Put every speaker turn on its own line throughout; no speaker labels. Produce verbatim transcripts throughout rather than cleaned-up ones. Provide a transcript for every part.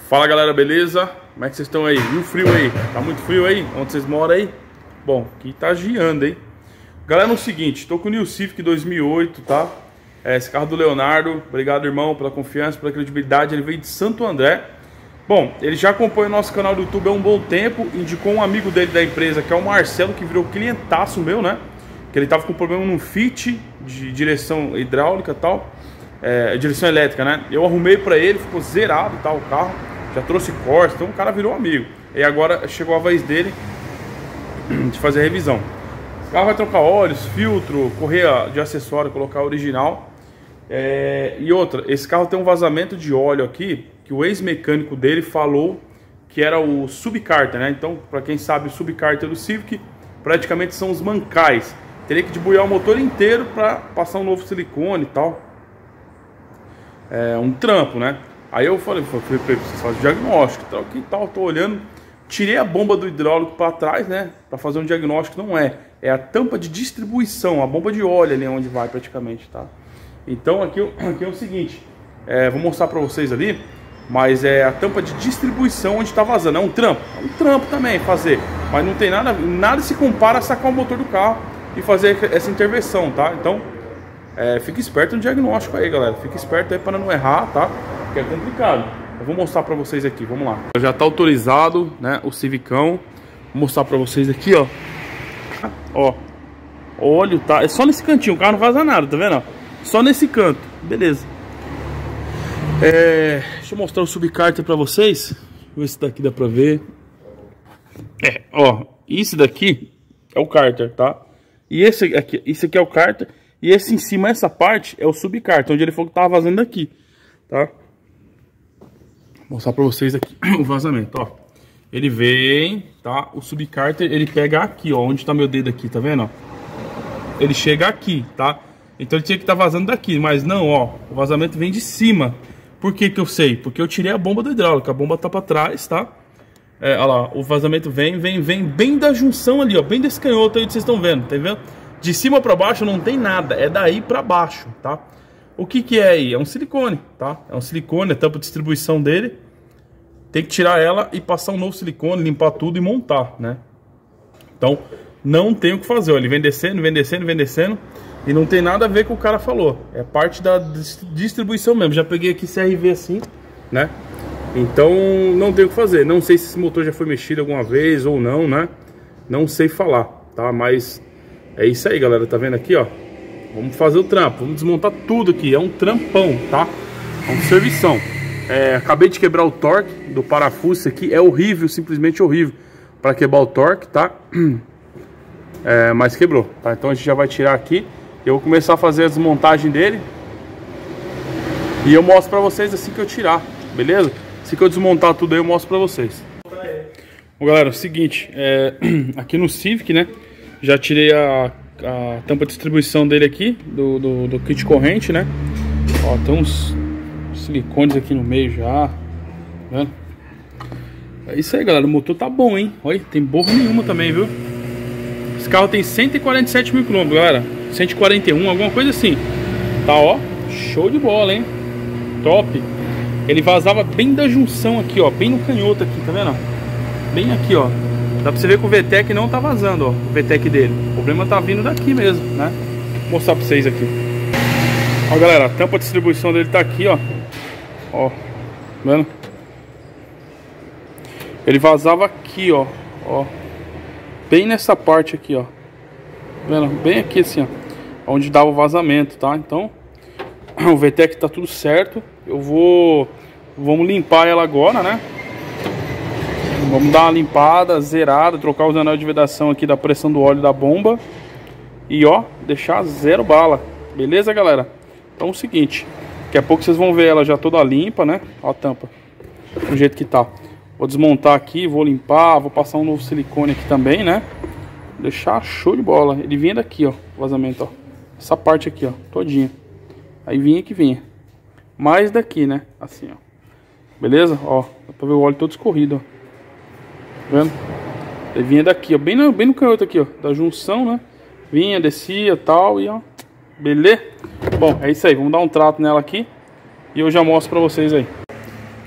Fala galera, beleza? Como é que vocês estão aí? E o frio aí? Tá muito frio aí? Onde vocês moram aí? Bom, aqui tá geando, hein? Galera, é o seguinte, tô com o New Civic dois mil e oito, tá? É, esse carro do Leonardo, obrigado irmão pela confiança, pela credibilidade, ele veio de Santo André. Bom, ele já acompanha o nosso canal do YouTube há um bom tempo, indicou um amigo dele da empresa, que é o Marcelo, que virou clientaço meu, né? Que ele tava com problema no fit de direção hidráulica e tal, é, direção elétrica, né? Eu arrumei pra ele, ficou zerado, tá, o carro. Já trouxe Corsa, então o cara virou amigo. E agora chegou a vez dele de fazer a revisão. O carro vai trocar óleos, filtro, correia de acessório, colocar original. É... E outra, esse carro tem um vazamento de óleo aqui, que o ex-mecânico dele falou que era o subcárter, né? Então, para quem sabe, o subcárter do Civic praticamente são os mancais. Teria que debulhar o motor inteiro para passar um novo silicone e tal. É um trampo, né? Aí eu falei, falei, preciso fazer o diagnóstico, tal, que tal, tô olhando, tirei a bomba do hidráulico para trás, né, para fazer um diagnóstico. Não é, é a tampa de distribuição, a bomba de óleo ali onde vai praticamente, tá? Então aqui, aqui é o seguinte, é, vou mostrar para vocês ali, mas é a tampa de distribuição onde tá vazando, é um trampo, é um trampo também fazer, mas não tem nada, nada se compara a sacar o motor do carro e fazer essa intervenção, tá? Então, é, fica esperto no diagnóstico aí, galera, fica esperto aí para não errar, tá? Que é complicado. Eu vou mostrar pra vocês aqui, vamos lá. Já tá autorizado, né, o Civicão. Vou mostrar pra vocês aqui, ó. Ó, óleo, tá, é só nesse cantinho, o carro não vaza nada, tá vendo? Só nesse canto, beleza. É, deixa eu mostrar o subcárter pra vocês. Deixa eu ver se daqui dá pra ver. É, ó, isso daqui é o cárter, tá? E esse aqui, isso aqui é o cárter. E esse em cima, essa parte, é o subcárter, onde ele falou que tava vazando daqui, tá? Vou mostrar pra vocês aqui o vazamento, ó. Ele vem, tá? O subcárter, ele pega aqui, ó. Onde tá meu dedo aqui, tá vendo, ó? Ele chega aqui, tá? Então ele tinha que estar tá vazando daqui, mas não, ó. O vazamento vem de cima. Por que que eu sei? Porque eu tirei a bomba do hidráulico. A bomba tá pra trás, tá? É, olha lá, o vazamento vem, vem, vem bem da junção ali, ó. Bem desse canhoto aí que vocês estão vendo, tá vendo? De cima pra baixo não tem nada, é daí pra baixo, tá? O que que é aí? É um silicone, tá? É um silicone, a tampa de distribuição dele. Tem que tirar ela e passar um novo silicone, limpar tudo e montar, né? Então, não tem o que fazer, ó. Ele vem descendo, vem descendo, vem descendo. E não tem nada a ver com o que o cara falou. É parte da distribuição mesmo. Já peguei aqui C R V assim, né? Então, não tem o que fazer. Não sei se esse motor já foi mexido alguma vez ou não, né? Não sei falar, tá? Mas é isso aí, galera. Tá vendo aqui, ó? Vamos fazer o trampo, vamos desmontar tudo aqui. É um trampão, tá? É um servição. É, acabei de quebrar o torque do parafuso. Isso aqui é horrível, simplesmente horrível para quebrar o torque, tá? É, mas quebrou, tá? Então a gente já vai tirar aqui. Eu vou começar a fazer a desmontagem dele e eu mostro pra vocês assim que eu tirar, beleza? Assim que eu desmontar tudo aí eu mostro pra vocês. Bom, galera, é o seguinte, é, aqui no Civic, né? Já tirei a a tampa de distribuição dele aqui, do, do, do kit corrente, né? Ó, tem uns silicones aqui no meio já, tá vendo? É isso aí, galera, o motor tá bom, hein? Olha, tem borra nenhuma também, viu? Esse carro tem cento e quarenta e sete mil quilômetros, galera. cento e quarenta e um, alguma coisa assim. Tá, ó, show de bola, hein? Top. Ele vazava bem da junção aqui, ó, bem no canhoto aqui, tá vendo? Bem aqui, ó. Dá pra você ver que o V TEC não tá vazando, ó, o V TEC dele. O problema tá vindo daqui mesmo, né? Vou mostrar pra vocês aqui. Ó, galera, a tampa de distribuição dele tá aqui, ó. Ó, tá vendo? Ele vazava aqui, ó. Ó. Bem nessa parte aqui, ó. Tá vendo? Bem aqui assim, ó. Onde dava o vazamento, tá? Então, o V TEC tá tudo certo. Eu vou... Vamos limpar ela agora, né? Vamos dar uma limpada, zerada, trocar os anéis de vedação aqui da pressão do óleo da bomba. E ó, deixar zero bala. Beleza, galera? Então é o seguinte, daqui a pouco vocês vão ver ela já toda limpa, né? Ó a tampa, do jeito que tá. Vou desmontar aqui, vou limpar, vou passar um novo silicone aqui também, né? Deixar show de bola. Ele vinha daqui, ó, vazamento, ó. Essa parte aqui, ó, todinha. Aí vinha que vinha. Mais daqui, né? Assim, ó. Beleza? Ó, dá pra ver o óleo todo escorrido, ó. Tá vendo? Ele vinha daqui, ó, bem no, bem no canhoto aqui, ó, da junção, né? Vinha, descia, tal, e ó, beleza? Bom, é isso aí, vamos dar um trato nela aqui e eu já mostro pra vocês aí.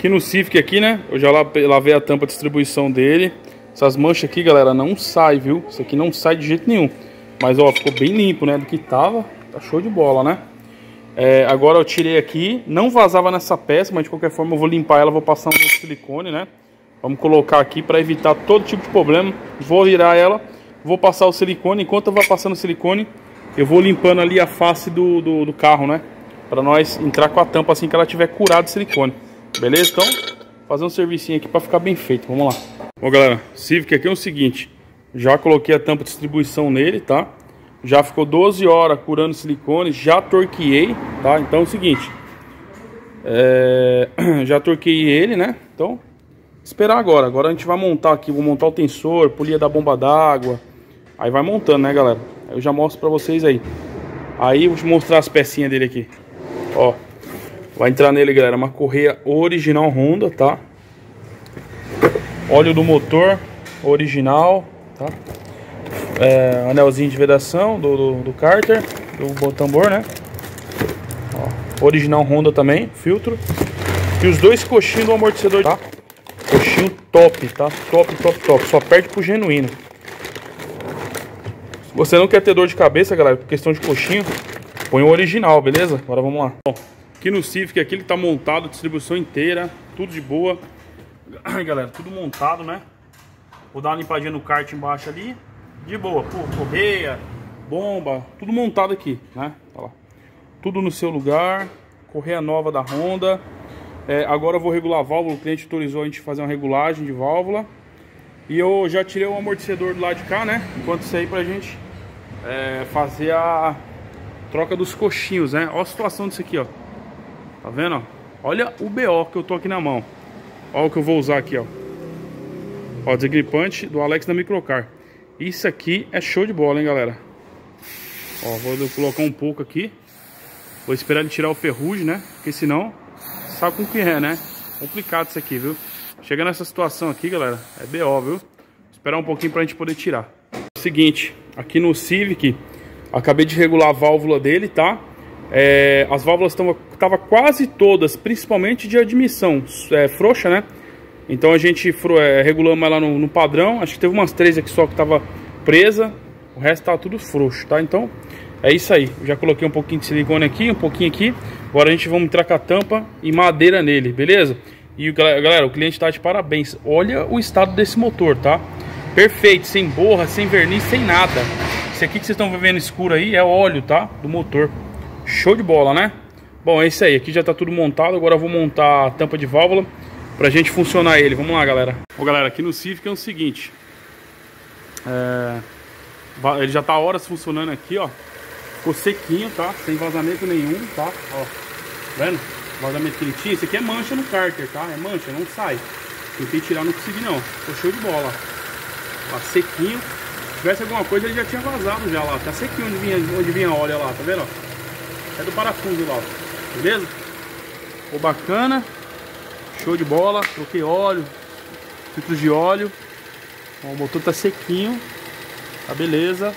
Aqui no Civic aqui, né? Eu já lavei a tampa de distribuição dele. Essas manchas aqui, galera, não sai, viu? Isso aqui não sai de jeito nenhum. Mas, ó, ficou bem limpo, né? Do que tava. Tá show de bola, né? É, agora eu tirei aqui. Não vazava nessa peça, mas de qualquer forma eu vou limpar ela. Vou passar um silicone, né? Vamos colocar aqui para evitar todo tipo de problema. Vou virar ela. Vou passar o silicone. Enquanto eu vou passando o silicone, eu vou limpando ali a face do, do, do carro, né? Para nós entrar com a tampa assim que ela tiver curado de silicone. Beleza? Então, fazer um servicinho aqui para ficar bem feito. Vamos lá. Bom, galera, Civic aqui é o seguinte. Já coloquei a tampa de distribuição nele, tá? Já ficou doze horas curando silicone. Já torqueei, tá? Então é o seguinte. É... Já torqueei ele, né? Então, esperar agora. Agora a gente vai montar aqui. Vou montar o tensor, polia da bomba d'água. Aí vai montando, né, galera? Eu já mostro pra vocês aí. Aí vou te mostrar as pecinhas dele aqui. Ó. Vai entrar nele, galera, uma correia original Honda, tá? Óleo do motor original, tá? É, anelzinho de vedação do, do, do cárter, do tambor, né? Ó, original Honda também, filtro. E os dois coxinhos do amortecedor, tá? Coxinho top, tá? Top, top, top. Só perde pro genuíno. Se você não quer ter dor de cabeça, galera, por questão de coxinho, põe o original, beleza? Agora vamos lá. Bom, aqui no Civic, aqui ele tá montado, distribuição inteira, tudo de boa. Aí, galera, tudo montado, né? Vou dar uma limpadinha no kart embaixo ali. De boa, pô, correia, bomba, tudo montado aqui, né? Olha lá. Tudo no seu lugar. Correia nova da Honda. É, agora eu vou regular a válvula. O cliente autorizou a gente fazer uma regulagem de válvula. E eu já tirei o amortecedor do lado de cá, né? Enquanto isso aí pra gente é, fazer a troca dos coxinhos, né? Olha a situação disso aqui, ó. Tá vendo, ó? Olha o B O que eu tô aqui na mão. Olha o que eu vou usar aqui, ó. Ó, desengripante do Alex da Microcar. Isso aqui é show de bola, hein, galera. Ó, vou colocar um pouco aqui. Vou esperar ele tirar o ferrugem, né? Porque senão, sabe como que é, né? Complicado isso aqui, viu? Chega nessa situação aqui, galera, é B O, viu? Esperar um pouquinho pra gente poder tirar. Seguinte, aqui no Civic, acabei de regular a válvula dele, tá? É, as válvulas estavam quase todas, principalmente de admissão, é, frouxa, né? Então a gente é, regulamos ela no, no padrão. Acho que teve umas três aqui só que tava presa. O resto tava tudo frouxo, tá? Então é isso aí. Eu já coloquei um pouquinho de silicone aqui, um pouquinho aqui. Agora a gente vai entrar com a tampa e madeira nele, beleza? E galera, o cliente tá de parabéns. Olha o estado desse motor, tá? Perfeito, sem borra, sem verniz, sem nada. Esse aqui que vocês estão vendo escuro aí é óleo, tá? Do motor. Show de bola, né? Bom, é isso aí. Aqui já tá tudo montado. Agora eu vou montar a tampa de válvula pra gente funcionar ele. Vamos lá, galera. Bom, galera, aqui no Civic é o seguinte. É... Ele já tá horas funcionando aqui, ó. Ficou sequinho, tá? Sem vazamento nenhum, tá? Ó, vendo? Vazamento que ele tinha. Esse aqui é mancha no cárter, tá? É mancha, não sai. Tentei tirar, não consegui não. Ficou show de bola. Tá sequinho. Se tivesse alguma coisa, ele já tinha vazado já lá. Tá sequinho onde vinha, onde vinha óleo lá, tá vendo? É do parafuso lá, ó. Beleza? Ficou bacana. Show de bola, troquei óleo, filtros de óleo. Ó, o motor tá sequinho, tá beleza.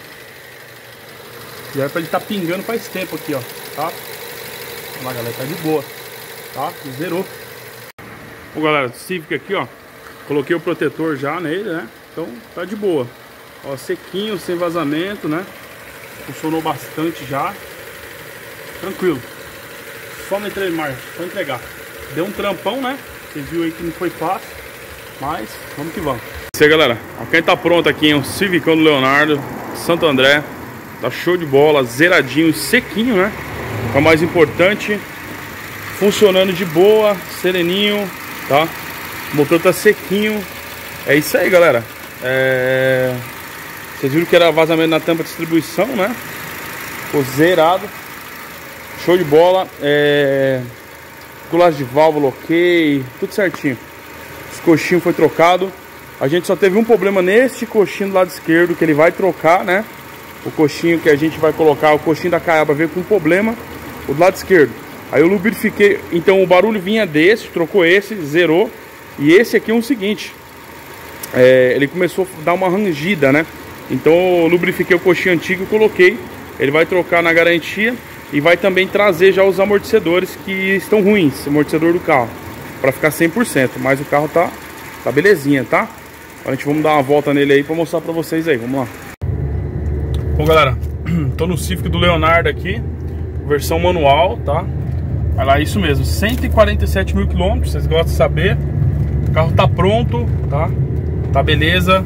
Já é pra ele tá pingando faz tempo aqui, ó, tá? Olha lá, galera, tá de boa, tá? Zerou. Bom, galera, Civic aqui, ó, coloquei o protetor já nele, né? Então tá de boa. Ó, sequinho, sem vazamento, né? Funcionou bastante já. Tranquilo. Só meter em marcha, só entregar. Deu um trampão, né? Você viu aí que não foi fácil, mas vamos que vamos. Isso aí, galera. Quem tá pronto aqui, hein? O Civicão do Leonardo, Santo André. Tá show de bola, zeradinho, sequinho, né? É o mais importante. Funcionando de boa, sereninho, tá? O motor tá sequinho. É isso aí, galera. É... Vocês viram que era vazamento na tampa de distribuição, né? Ficou zerado. Show de bola. É... Regulagem de válvula ok, tudo certinho. Esse coxinho foi trocado. A gente só teve um problema nesse coxinho do lado esquerdo, que ele vai trocar, né? O coxinho que a gente vai colocar, o coxinho da caiaba veio com um problema, o do lado esquerdo. Aí eu lubrifiquei, então o barulho vinha desse, trocou esse, zerou. E esse aqui é o seguinte, é, ele começou a dar uma rangida, né? Então eu lubrifiquei o coxinho antigo e coloquei. Ele vai trocar na garantia. E vai também trazer já os amortecedores que estão ruins, amortecedor do carro. pra ficar cem por cento. Mas o carro tá, tá belezinha, tá? Agora a gente vamos dar uma volta nele aí pra mostrar pra vocês aí, vamos lá. Bom, galera, tô no Civic do Leonardo aqui, versão manual, tá? Olha lá, isso mesmo, cento e quarenta e sete mil quilômetros, vocês gostam de saber. O carro tá pronto, tá? Tá beleza.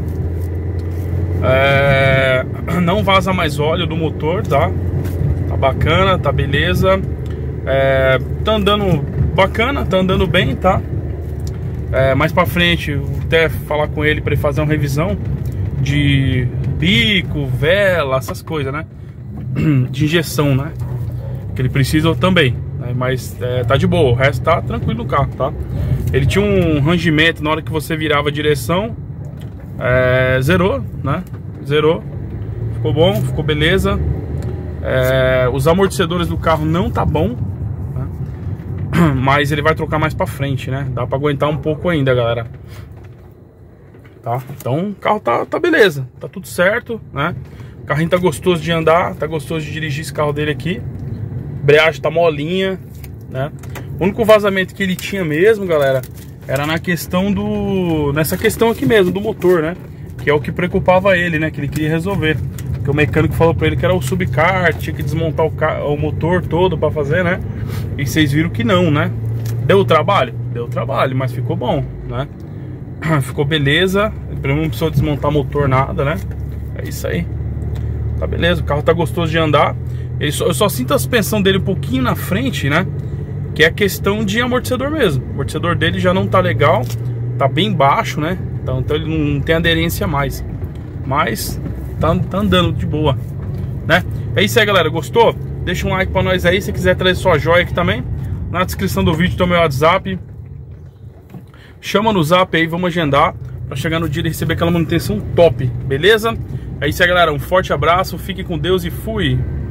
É... Não vaza mais óleo do motor, tá? Tá bacana, tá beleza. É... Tá andando bacana, tá andando bem, tá? É... Mais pra frente, vou até falar com ele pra ele fazer uma revisão de bico, vela, essas coisas, né? De injeção, né? Que ele precisa também, né? Mas é, tá de boa, o resto tá tranquilo no carro, tá? Ele tinha um rangimento na hora que você virava a direção. É, zerou, né? Zerou. Ficou bom, ficou beleza. É, os amortecedores do carro não tá bom, né? Mas ele vai trocar mais pra frente, né? Dá pra aguentar um pouco ainda, galera. Tá? Então o carro tá, tá beleza, tá tudo certo, né? O carrinho tá gostoso de andar, tá gostoso de dirigir esse carro dele aqui. Embreagem tá molinha, né? O único vazamento que ele tinha mesmo, galera, era na questão do... Nessa questão aqui mesmo, do motor, né? Que é o que preocupava ele, né? Que ele queria resolver. Porque o mecânico falou pra ele que era o subcar, tinha que desmontar o, ca... o motor todo pra fazer, né? E vocês viram que não, né? Deu trabalho? Deu trabalho, mas ficou bom, né? Ficou beleza. Ele não precisou desmontar motor, nada, né? É isso aí. Tá beleza, o carro tá gostoso de andar. Ele só, eu só sinto a suspensão dele um pouquinho na frente, né? Que é a questão de amortecedor mesmo. O amortecedor dele já não tá legal, tá bem baixo, né? Então, então ele não tem aderência mais. Mas tá, tá andando de boa, né? É isso aí, galera. Gostou? Deixa um like pra nós aí. Se quiser trazer sua joia aqui também, na descrição do vídeo tem o meu WhatsApp. Chama no zap aí, vamos agendar pra chegar no dia de receber aquela manutenção top, beleza? É isso aí, galera. Um forte abraço, fique com Deus e fui!